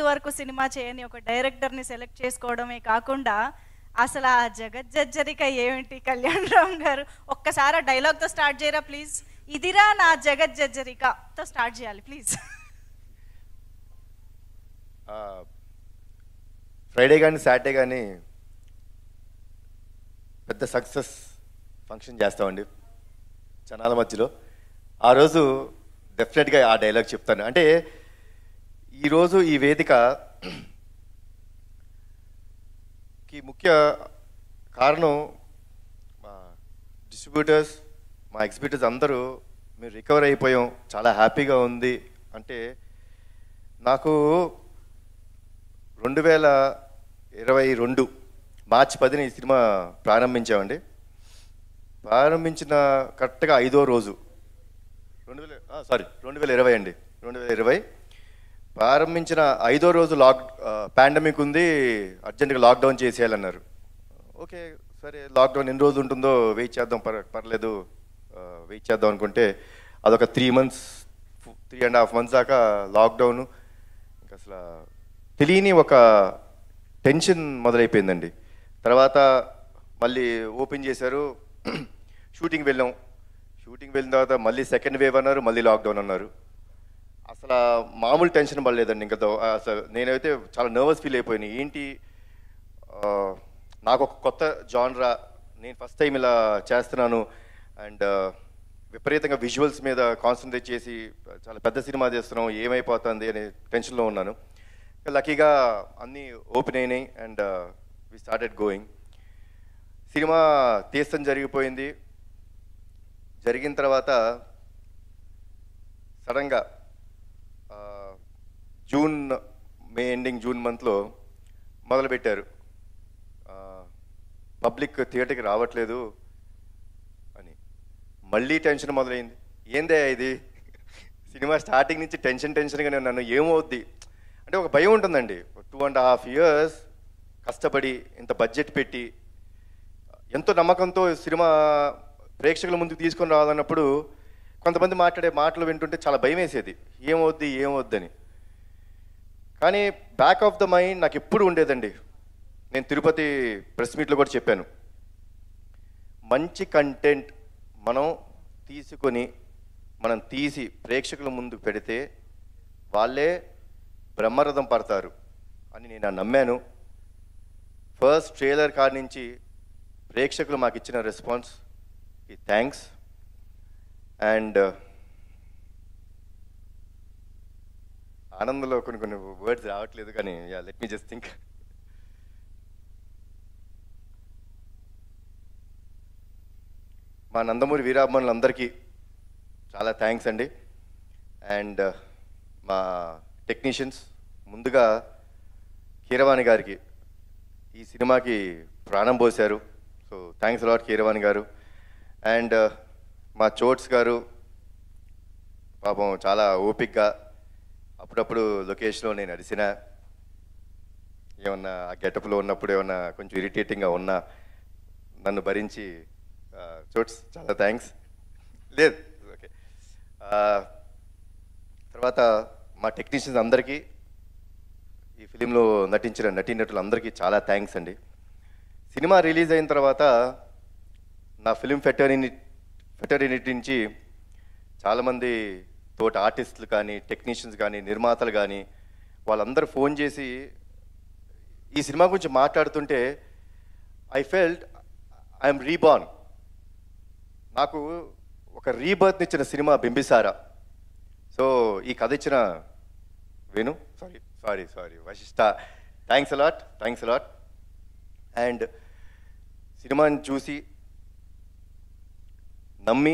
ముందు వరకు సినిమా చేయని ఒక డైరెక్టర్ని సెలెక్ట్ చేసుకోవడమే కాకుండా అసలు ఆ జగజ్జరిక ఏమిటి కళ్యాణ్ రామ్ గారు, ఒక్కసారి ఆ డైలాగ్తో స్టార్ట్ చేయరా ప్లీజ్. ఇదిరా నా జగజ్జరికతో స్టార్ట్ చేయాలి ప్లీజ్. ఫ్రైడే కానీ సాటర్డే కానీ పెద్ద సక్సెస్ ఫంక్షన్ చేస్తామండి జనాల మధ్యలో. ఆ రోజు డెఫినెట్గా ఆ డైలాగ్ చెప్తాను. అంటే ఈరోజు ఈ వేదికకి ముఖ్య కారణం మా డిస్ట్రిబ్యూటర్స్, మా ఎగ్జిబిటర్స్ అందరూ మేము రికవర్ అయిపోయాం, చాలా హ్యాపీగా ఉంది. అంటే నాకు 2022 మార్చి 10ని ఈ సినిమా ప్రారంభించామండి. ప్రారంభించిన కరెక్ట్గా 5వ రోజు 2020 అండి, 2020 ప్రారంభించిన 5వ రోజు పాండమిక్ ఉంది, అర్జెంటుగా లాక్డౌన్ చేసేయాలన్నారు. ఓకే సరే, లాక్డౌన్ ఎన్ని రోజులు ఉంటుందో వెయిట్ చేద్దాం, పర్లేదు వెయిట్ చేద్దాం అనుకుంటే అదొక 3.5 months దాకా లాక్డౌను. ఇంకా అసలు తెలియని ఒక టెన్షన్ మొదలైపోయిందండి. తర్వాత మళ్ళీ ఓపెన్ చేశారు, షూటింగ్ వెళ్ళాం. షూటింగ్ వెళ్ళిన తర్వాత మళ్ళీ సెకండ్ వేవ్ అన్నారు, మళ్ళీ లాక్డౌన్ అన్నారు. అసలు మామూలు టెన్షన్ పడలేదండి. ఇంకా అసలు నేనైతే చాలా నర్వస్ ఫీల్ అయిపోయాను. ఏంటి, నాకు ఒక కొత్త జానరా, నేను ఫస్ట్ టైం ఇలా చేస్తున్నాను అండ్ విపరీతంగా విజువల్స్ మీద కాన్సన్ట్రేట్ చేసి చాలా పెద్ద సినిమా చేస్తున్నాం, ఏమైపోతుంది అనే టెన్షన్లో ఉన్నాను. లక్కీగా అన్నీ ఓపెన్ అయినాయి and we started going. Cinema తీస్తాం జరిగిపోయింది. జరిగిన తర్వాత సడన్గా మే ఎండింగ్ జూన్ మంత్లో మొదలుపెట్టారు, పబ్లిక్ థియేటర్కి రావట్లేదు అని. మళ్ళీ టెన్షన్ మొదలైంది. ఏందే ఇది, సినిమా స్టార్టింగ్ నుంచి టెన్షన్గానే ఉన్నాను, ఏమవుద్ది అంటే ఒక భయం ఉంటుందండి. 2.5 years కష్టపడి ఇంత బడ్జెట్ పెట్టి ఎంతో నమ్మకంతో సినిమా ప్రేక్షకుల ముందుకు తీసుకొని రావాలన్నప్పుడు కొంతమంది మాట్లాడే మాటలు వింటుంటే చాలా భయం వేసేది, ఏమవుద్దని. కానీ బ్యాక్ ఆఫ్ ద మైండ్ నాకు ఎప్పుడు ఉండేదండి. నేను తిరుపతి ప్రెస్ మీట్లో కూడా చెప్పాను, మంచి కంటెంట్ మనం తీసి ప్రేక్షకుల ముందు పెడితే వాళ్ళే బ్రహ్మరథం పడతారు అని నేను నమ్మాను. ఫస్ట్ ట్రైలర్ కాడి నుంచి ప్రేక్షకులు మాకు ఇచ్చిన రెస్పాన్స్కి థ్యాంక్స్. అండ్ ఆనందంలో కొన్ని వర్డ్స్ రావట్లేదు, కానీ లెట్ మీ జస్ట్ థింక్. మా నందమూరి వీరాభిమానులందరికీ చాలా థ్యాంక్స్ అండి. అండ్ మా టెక్నీషియన్స్, ముందుగా కీరవాణి గారికి ఈ సినిమాకి ప్రాణం పోశారు. సో థ్యాంక్స్ అలాట్ కీరవాణి గారు. అండ్ మా చోట్స్ గారు పాపం చాలా ఓపిక్గా అప్పుడప్పుడు లొకేషన్లో నేను అడిసిన ఏమన్నా ఆ గెటప్లో ఉన్నప్పుడు ఏమన్నా కొంచెం ఇరిటేటింగ్గా ఉన్నా నన్ను భరించి, చోట్స్ చాలా థ్యాంక్స్. లేదు ఓకే. తర్వాత మా టెక్నీషియన్స్ అందరికీ, ఈ ఫిలింలో నటించిన నటీనటులందరికీ చాలా థ్యాంక్స్ అండి. సినిమా రిలీజ్ అయిన తర్వాత నా ఫిలిం ఫెటర్నిటీ నుంచి చాలామంది తోటి ఆర్టిస్టులు కానీ, టెక్నీషియన్స్ కానీ, నిర్మాతలు కానీ వాళ్ళందరూ ఫోన్ చేసి ఈ సినిమా గురించి మాట్లాడుతుంటే ఐ ఫెల్ట్ ఐఎమ్ రీబార్న్. నాకు ఒక రీబర్త్ ఇచ్చిన సినిమా బింబిసారా. సో ఈ కథ ఇచ్చిన Venu, sorry Vasishta, thanks a lot. And సినిమాని చూసి నమ్మి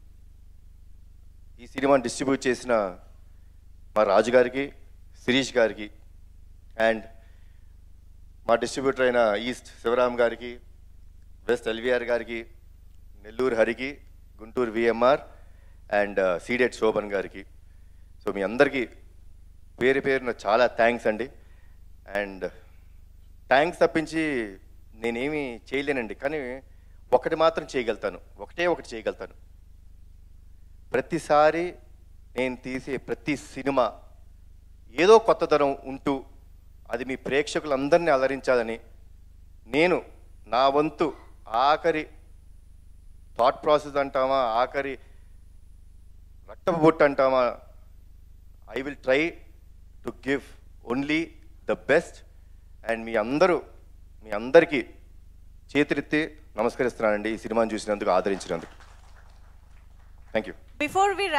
ఈ సినిమాని డిస్ట్రిబ్యూట్ చేసిన మా రాజు గారికి, శిరీష్ గారికి, అండ్ మా డిస్ట్రిబ్యూటర్ అయిన ఈస్ట్ శివరామ్ గారికి, వెస్ట్ ఎల్విఆర్ గారికి, నెల్లూరు హరికి, Guntur VMR and ceded Shobhan గారికి. సో మీ అందరికీ పేరున చాలా థ్యాంక్స్ అండి. అండ్ థ్యాంక్స్ తప్పించి నేనేమీ చేయలేనండి, కానీ ఒకటి మాత్రం చేయగలుగుతాను, ఒకటి చేయగలుగుతాను. ప్రతిసారి నేను తీసే ప్రతి సినిమా ఏదో కొత్తదనం ఉంటూ అది మీ ప్రేక్షకులందరినీ అలరించాలని నేను నా వంతు ఆఖరి థాట్ ప్రాసెస్ అంటామా, ఆఖరి రక్తపు బొట్టు అంటామా, I will try to give only the best. And మీ అందరికీ చేతులెత్తి నమస్కరిస్తున్నానండి ఈ సినిమాని చూసినందుకు, ఆదరించినందుకు. Thank you. Before we